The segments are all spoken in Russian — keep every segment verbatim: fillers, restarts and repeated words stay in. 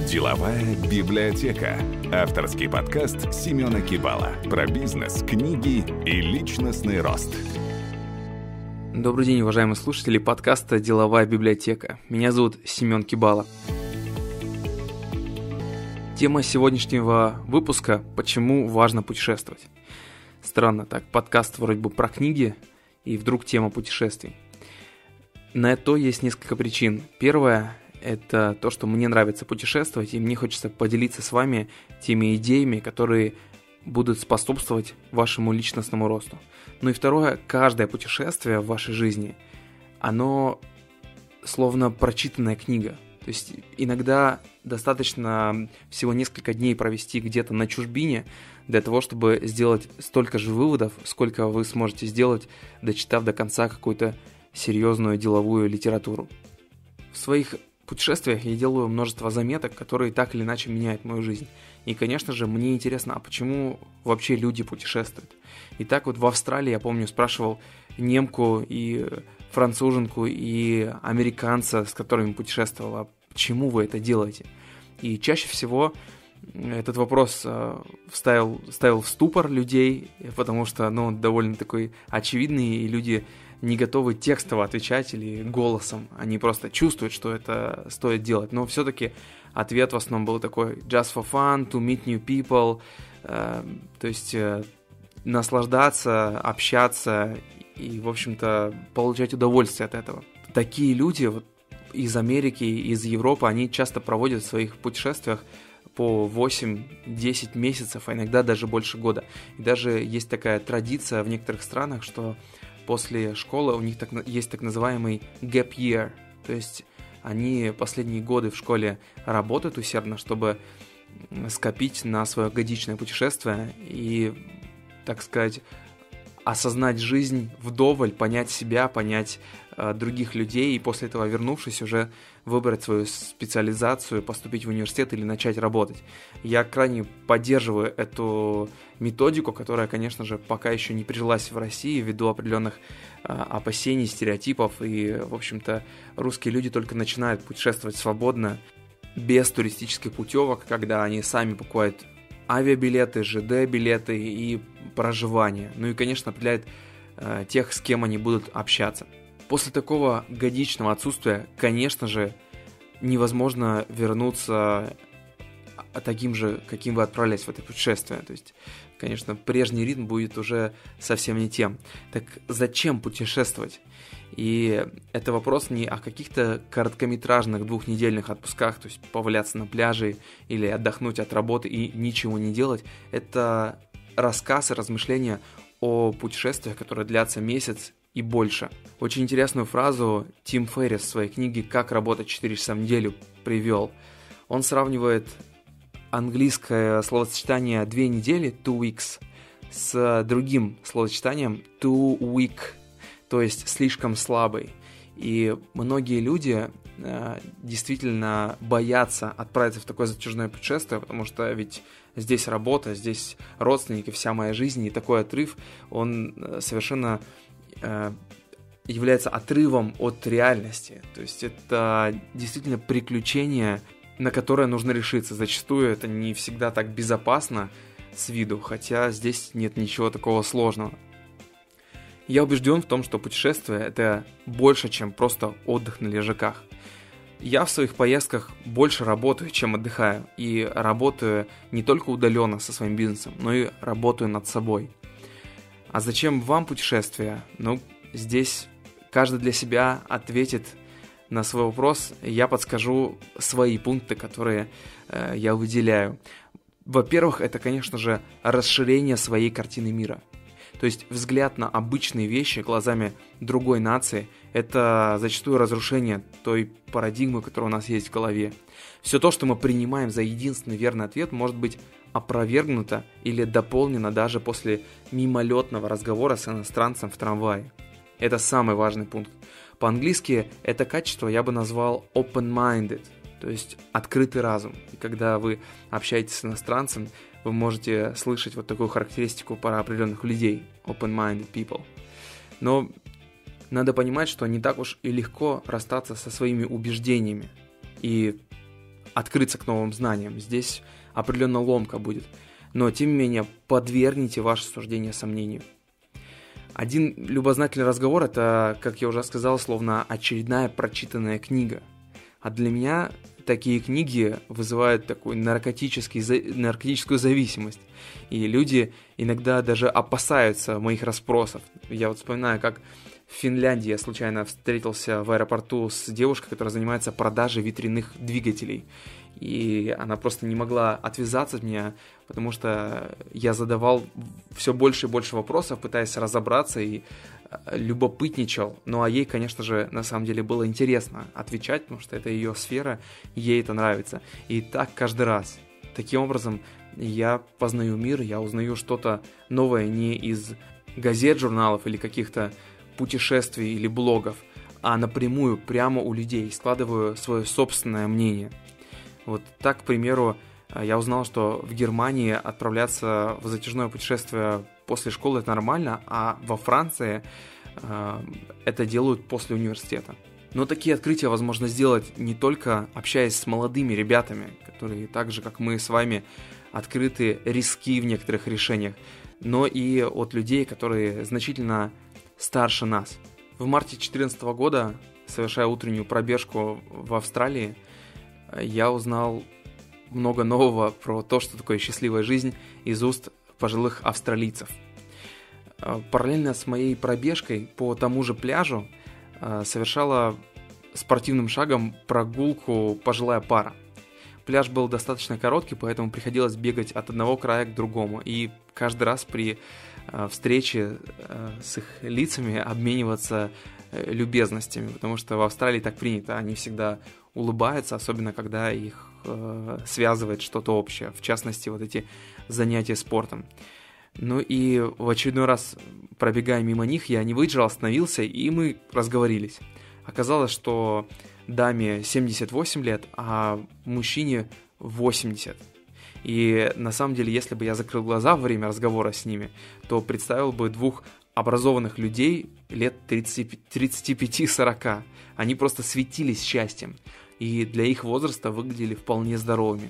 Деловая библиотека. Авторский подкаст Семена Кибала про бизнес, книги и личностный рост. Добрый день, уважаемые слушатели подкаста «Деловая библиотека». Меня зовут Семен Кибала. Тема сегодняшнего выпуска – почему важно путешествовать. Странно так, подкаст вроде бы про книги, и вдруг тема путешествий. На это есть несколько причин. Первое – это то, что мне нравится путешествовать, и мне хочется поделиться с вами теми идеями, которые будут способствовать вашему личностному росту. Ну и второе, каждое путешествие в вашей жизни, оно словно прочитанная книга. То есть иногда достаточно всего несколько дней провести где-то на чужбине для того, чтобы сделать столько же выводов, сколько вы сможете сделать, дочитав до конца какую-то серьезную деловую литературу. В своих путешествиях я делаю множество заметок, которые так или иначе меняют мою жизнь. И, конечно же, мне интересно, а почему вообще люди путешествуют? И так вот в Австралии, я помню, спрашивал немку и француженку и американца, с которыми путешествовал, а почему вы это делаете? И чаще всего этот вопрос э, вставил, ставил в ступор людей, потому что ну, он довольно такой очевидный, и люди не готовы текстово отвечать или голосом. Они просто чувствуют, что это стоит делать. Но все-таки ответ в основном был такой just for fun, to meet new people, э, то есть э, наслаждаться, общаться и, в общем-то, получать удовольствие от этого. Такие люди вот, из Америки, из Европы, они часто проводят в своих путешествиях по восемь-десять месяцев, а иногда даже больше года. И даже есть такая традиция в некоторых странах, что после школы у них так, есть так называемый gap year, то есть они последние годы в школе работают усердно, чтобы скопить на свое годичное путешествие и, так сказать, осознать жизнь вдоволь, понять себя, понять э, других людей, и после этого, вернувшись, уже выбрать свою специализацию, поступить в университет или начать работать. Я крайне поддерживаю эту методику, которая, конечно же, пока еще не прижилась в России ввиду определенных э, опасений, стереотипов, и, в общем-то, русские люди только начинают путешествовать свободно, без туристических путевок, когда они сами покупают авиабилеты, ЖД-билеты и проживание. Ну и, конечно, определяет э, тех, с кем они будут общаться. После такого годичного отсутствия, конечно же, невозможно вернуться таким же, каким вы отправлялись в это путешествие. То есть, конечно, прежний ритм будет уже совсем не тем. Так зачем путешествовать? И это вопрос не о каких-то короткометражных двухнедельных отпусках, то есть поваляться на пляже или отдохнуть от работы и ничего не делать. Это рассказ и размышления о путешествиях, которые длятся месяц и больше. Очень интересную фразу Тим Феррис в своей книге «Как работать четыре часа в неделю» привел. Он сравнивает английское словосочетание «две недели» two weeks с другим словосочетанием too weak, то есть слишком слабый. И многие люди э, действительно боятся отправиться в такое затяжное путешествие, потому что ведь здесь работа, здесь родственники, вся моя жизнь, и такой отрыв, он совершенно э, является отрывом от реальности. То есть это действительно приключение, на которое нужно решиться. Зачастую это не всегда так безопасно с виду, хотя здесь нет ничего такого сложного. Я убежден в том, что путешествие – это больше, чем просто отдых на лежаках. Я в своих поездках больше работаю, чем отдыхаю, и работаю не только удаленно со своим бизнесом, но и работаю над собой. А зачем вам путешествия? Ну, здесь каждый для себя ответит на свой вопрос. Я подскажу свои пункты, которые э, я выделяю. Во-первых, это, конечно же, расширение своей картины мира. То есть взгляд на обычные вещи глазами другой нации – это зачастую разрушение той парадигмы, которая у нас есть в голове. Все то, что мы принимаем за единственный верный ответ, может быть опровергнуто или дополнено даже после мимолетного разговора с иностранцем в трамвае. Это самый важный пункт. По-английски это качество я бы назвал open-minded, то есть открытый разум. И когда вы общаетесь с иностранцем, вы можете слышать вот такую характеристику про определенных людей, open-minded people. Но надо понимать, что не так уж и легко расстаться со своими убеждениями. И открыться к новым знаниям. Здесь определенно ломка будет. Но, тем не менее, подвергните ваше суждение сомнению. Один любознательный разговор – это, как я уже сказал, словно очередная прочитанная книга. А для меня такие книги вызывают такую наркотический, наркотическую зависимость. И люди иногда даже опасаются моих расспросов. Я вот вспоминаю, как в Финляндии я случайно встретился в аэропорту с девушкой, которая занимается продажей ветряных двигателей. И она просто не могла отвязаться от меня, потому что я задавал все больше и больше вопросов, пытаясь разобраться и любопытничал. Ну а ей, конечно же, на самом деле было интересно отвечать, потому что это ее сфера, ей это нравится. И так каждый раз. Таким образом, я познаю мир, я узнаю что-то новое не из газет, журналов или каких-то путешествий или блогов, а напрямую, прямо у людей, складываю свое собственное мнение. Вот так, к примеру, я узнал, что в Германии отправляться в затяжное путешествие после школы – это нормально, а во Франции э, это делают после университета. Но такие открытия возможно сделать не только общаясь с молодыми ребятами, которые так же, как мы с вами, открыты риски в некоторых решениях, но и от людей, которые значительно старше нас. В марте две тысячи четырнадцатого года, совершая утреннюю пробежку в Австралии, я узнал много нового про то, что такое счастливая жизнь из уст пожилых австралийцев. Параллельно с моей пробежкой по тому же пляжу совершала спортивным шагом прогулку пожилая пара. Пляж был достаточно короткий, поэтому приходилось бегать от одного края к другому. И каждый раз при встрече с их лицами обмениваться любезностями, потому что в Австралии так принято, они всегда улыбаются, особенно когда их э, связывает что-то общее, в частности, вот эти занятия спортом. Ну и в очередной раз, пробегая мимо них, я не выдержал, остановился, и мы разговорились. Оказалось, что даме семьдесят восемь лет, а мужчине восемьдесят. И на самом деле, если бы я закрыл глаза во время разговора с ними, то представил бы двух образованных людей лет тридцать пять сорок. Они просто светились счастьем, и для их возраста выглядели вполне здоровыми.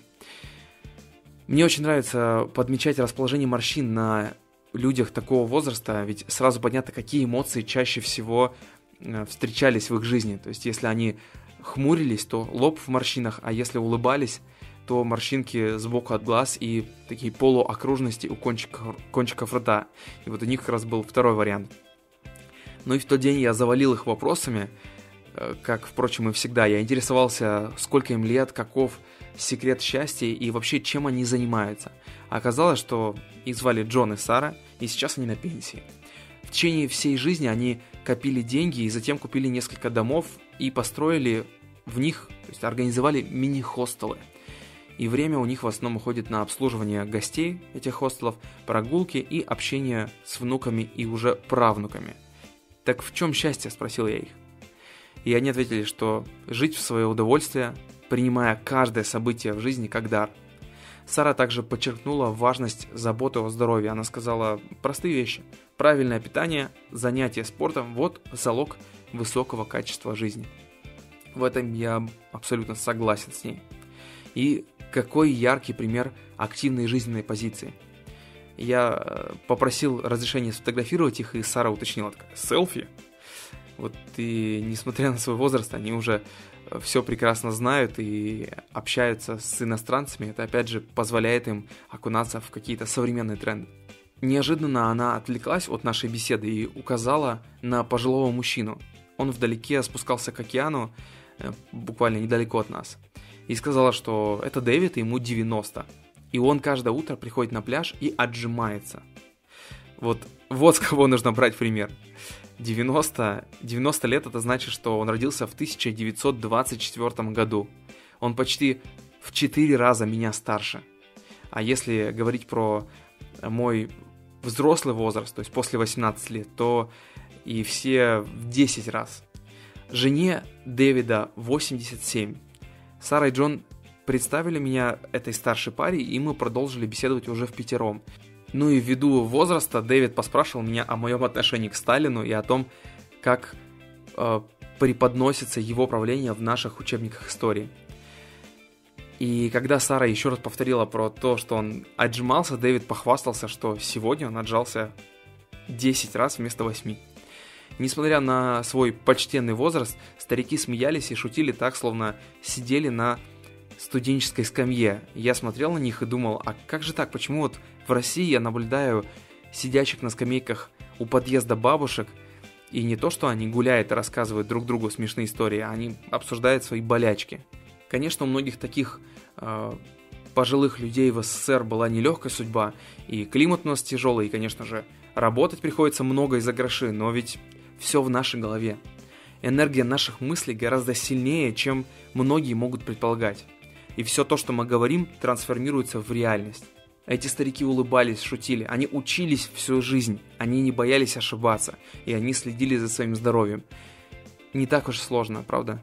Мне очень нравится подмечать расположение морщин на людях такого возраста, ведь сразу понятно, какие эмоции чаще всего встречались в их жизни. То есть, если они хмурились, то лоб в морщинах, а если улыбались, то морщинки сбоку от глаз и такие полуокружности у кончиков, кончиков рта. И вот у них как раз был второй вариант. Ну и в тот день я завалил их вопросами, как, впрочем, и всегда. Я интересовался, сколько им лет, каков секрет счастья и вообще, чем они занимаются. А оказалось, что их звали Джон и Сара, и сейчас они на пенсии. В течение всей жизни они копили деньги и затем купили несколько домов и построили в них, то есть организовали мини-хостелы. И время у них в основном уходит на обслуживание гостей этих хостелов, прогулки и общение с внуками и уже правнуками. «Так в чем счастье?» – спросил я их. И они ответили, что жить в свое удовольствие, принимая каждое событие в жизни как дар. Сара также подчеркнула важность заботы о здоровье. Она сказала простые вещи. Правильное питание, занятие спортом – вот залог высокого качества жизни. В этом я абсолютно согласен с ней. И какой яркий пример активной жизненной позиции. Я попросил разрешения сфотографировать их, и Сара уточнила: селфи? Вот, и несмотря на свой возраст, они уже все прекрасно знают и общаются с иностранцами. Это, опять же, позволяет им окунаться в какие-то современные тренды. Неожиданно она отвлеклась от нашей беседы и указала на пожилого мужчину. Он вдалеке спускался к океану, буквально недалеко от нас. И сказала, что это Дэвид, ему девяносто. И он каждое утро приходит на пляж и отжимается. Вот, вот с кого нужно брать пример. девяносто, девяносто лет — это значит, что он родился в тысяча девятьсот двадцать четвёртом году. Он почти в четыре раза меня старше. А если говорить про мой взрослый возраст, то есть после восемнадцати лет, то и все в десять раз. Жене Дэвида восемьдесят семь. Сара и Джон представили меня этой старшей паре, и мы продолжили беседовать уже впятером. Ну и ввиду возраста Дэвид поспрашивал меня о моем отношении к Сталину и о том, как э, преподносится его правление в наших учебниках истории. И когда Сара еще раз повторила про то, что он отжимался, Дэвид похвастался, что сегодня он отжался десять раз вместо восьми. Несмотря на свой почтенный возраст, старики смеялись и шутили так, словно сидели на студенческой скамье. Я смотрел на них и думал, а как же так, почему вот в России я наблюдаю сидящих на скамейках у подъезда бабушек, и не то, что они гуляют и рассказывают друг другу смешные истории, а они обсуждают свои болячки. Конечно, у многих таких э, пожилых людей в СССР была нелегкая судьба, и климат у нас тяжелый, и, конечно же, работать приходится много из-за гроши, но ведь все в нашей голове. Энергия наших мыслей гораздо сильнее, чем многие могут предполагать. И все то, что мы говорим, трансформируется в реальность. Эти старики улыбались, шутили, они учились всю жизнь, они не боялись ошибаться, и они следили за своим здоровьем. Не так уж сложно, правда?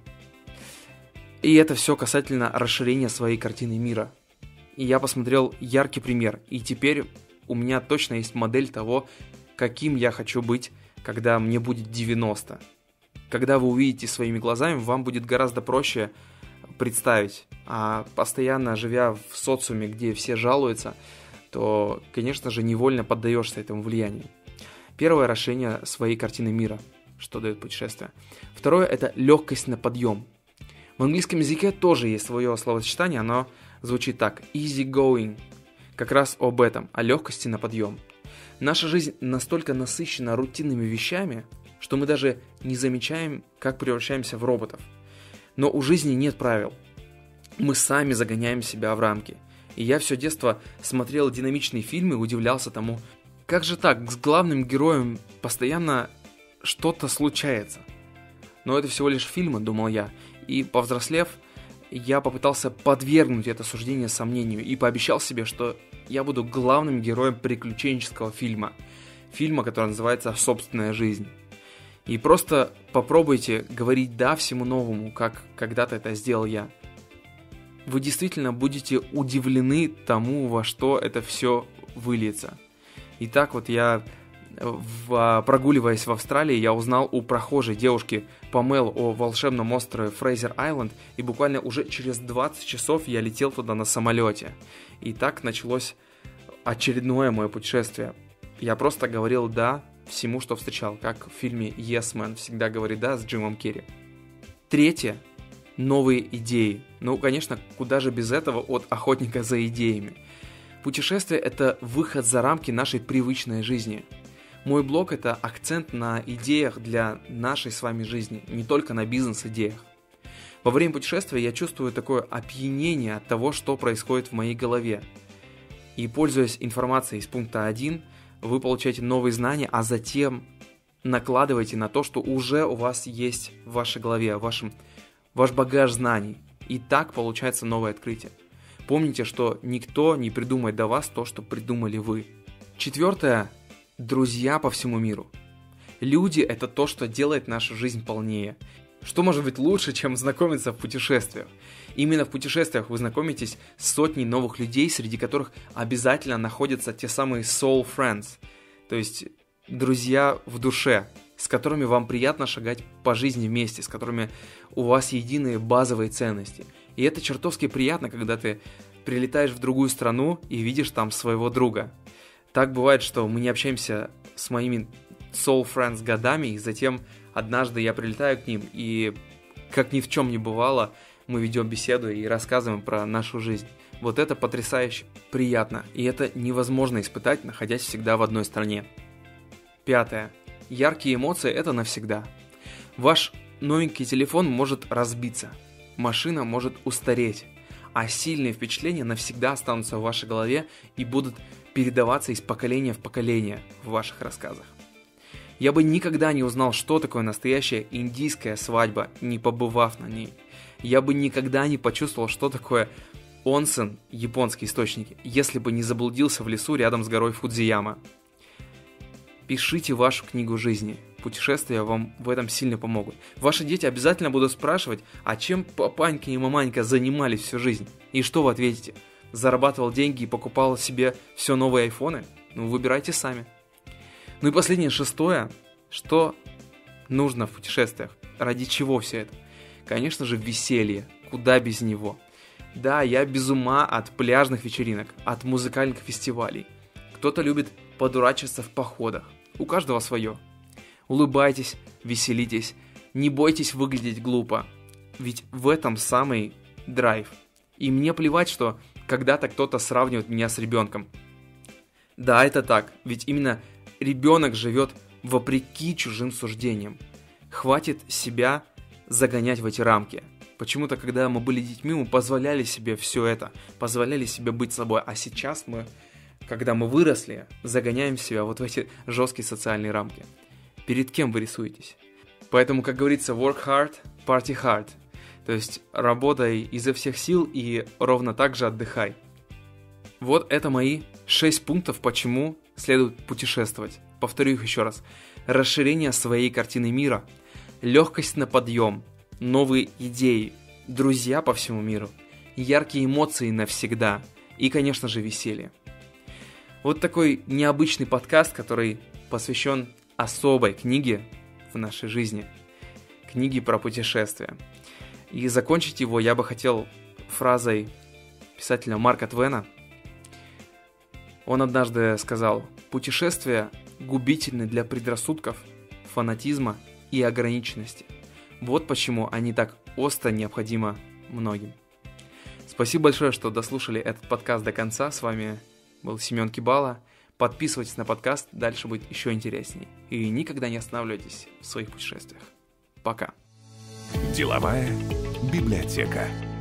И это все касательно расширения своей картины мира. И я посмотрел яркий пример, и теперь у меня точно есть модель того, каким я хочу быть, когда мне будет девяносто. Когда вы увидите своими глазами, вам будет гораздо проще представить. А постоянно живя в социуме, где все жалуются, то, конечно же, невольно поддаешься этому влиянию. Первое — расширение своей картины мира, что дает путешествие. Второе — это легкость на подъем. В английском языке тоже есть свое словосочетание, оно звучит так: easy going. Как раз об этом, о легкости на подъем. Наша жизнь настолько насыщена рутинными вещами, что мы даже не замечаем, как превращаемся в роботов. Но у жизни нет правил. Мы сами загоняем себя в рамки. И я все детство смотрел динамичные фильмы и удивлялся тому, как же так, с главным героем постоянно что-то случается. Но это всего лишь фильмы, думал я. И повзрослев, я попытался подвергнуть это суждение сомнению и пообещал себе, что я буду главным героем приключенческого фильма. Фильма, который называется «Собственная жизнь». И просто попробуйте говорить «да» всему новому, как когда-то это сделал я. Вы действительно будете удивлены тому, во что это все выльется. И так вот я, в, прогуливаясь в Австралии, я узнал у прохожей девушки Памел о волшебном острове Фрейзер-Айленд, и буквально уже через двадцать часов я летел туда на самолете. И так началось очередное мое путешествие. Я просто говорил «да» всему, что встречал, как в фильме «Yes Man» всегда говорит «да» с Джимом Керри. Третье — новые идеи. Ну, конечно, куда же без этого от охотника за идеями. Путешествие — это выход за рамки нашей привычной жизни. Мой блог — это акцент на идеях для нашей с вами жизни, не только на бизнес-идеях. Во время путешествия я чувствую такое опьянение от того, что происходит в моей голове. И, пользуясь информацией из пункта один, вы получаете новые знания, а затем накладываете на то, что уже у вас есть в вашей голове, в вашем ваш багаж знаний. И так получается новое открытие. Помните, что никто не придумает до вас то, что придумали вы. Четвертое. Друзья по всему миру. Люди — это то, что делает нашу жизнь полнее. Что может быть лучше, чем знакомиться в путешествиях? Именно в путешествиях вы знакомитесь с сотней новых людей, среди которых обязательно находятся те самые soul friends, то есть друзья в душе, с которыми вам приятно шагать по жизни вместе, с которыми у вас единые базовые ценности. И это чертовски приятно, когда ты прилетаешь в другую страну и видишь там своего друга. Так бывает, что мы не общаемся с моими soul friends годами, и затем однажды я прилетаю к ним, и как ни в чем не бывало, мы ведем беседу и рассказываем про нашу жизнь. Вот это потрясающе приятно, и это невозможно испытать, находясь всегда в одной стране. Пятое. Яркие эмоции — это навсегда. Ваш новенький телефон может разбиться, машина может устареть, а сильные впечатления навсегда останутся в вашей голове и будут передаваться из поколения в поколение в ваших рассказах. Я бы никогда не узнал, что такое настоящая индийская свадьба, не побывав на ней. Я бы никогда не почувствовал, что такое онсен, японские источники, если бы не заблудился в лесу рядом с горой Фудзияма. Пишите вашу книгу жизни. Путешествия вам в этом сильно помогут. Ваши дети обязательно будут спрашивать, а чем папанька и маманька занимались всю жизнь? И что вы ответите? Зарабатывал деньги и покупал себе все новые айфоны? Ну, выбирайте сами. Ну и последнее, шестое. Что нужно в путешествиях? Ради чего все это? Конечно же, веселье. Куда без него? Да, я без ума от пляжных вечеринок, от музыкальных фестивалей. Кто-то любит подурачиться в походах. У каждого свое. Улыбайтесь, веселитесь, не бойтесь выглядеть глупо. Ведь в этом самый драйв. И мне плевать, что когда-то кто-то сравнивает меня с ребенком. Да, это так, ведь именно ребенок живет вопреки чужим суждениям. Хватит себя загонять в эти рамки. Почему-то, когда мы были детьми, мы позволяли себе все это, позволяли себе быть собой. А сейчас мы, когда мы выросли, загоняем себя вот в эти жесткие социальные рамки. Перед кем вы рисуетесь? Поэтому, как говорится, work hard, party hard. То есть работай изо всех сил и ровно так же отдыхай. Вот это мои шесть пунктов, почему следует путешествовать. Повторю их еще раз. Расширение своей картины мира, легкость на подъем, новые идеи, друзья по всему миру, яркие эмоции навсегда и, конечно же, веселье. Вот такой необычный подкаст, который посвящен особой книге в нашей жизни. Книге про путешествия. И закончить его я бы хотел фразой писателя Марка Твена. Он однажды сказал: «Путешествия губительны для предрассудков, фанатизма и ограниченности. Вот почему они так остро необходимы многим». Спасибо большое, что дослушали этот подкаст до конца. С вами был Семен Кибала. Подписывайтесь на подкаст, дальше будет еще интересней. И никогда не останавливайтесь в своих путешествиях. Пока. Деловая библиотека.